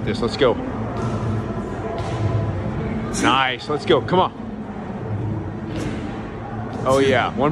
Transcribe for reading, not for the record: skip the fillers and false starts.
got this. Let's go. Nice. Let's go. Come on. Oh, yeah. One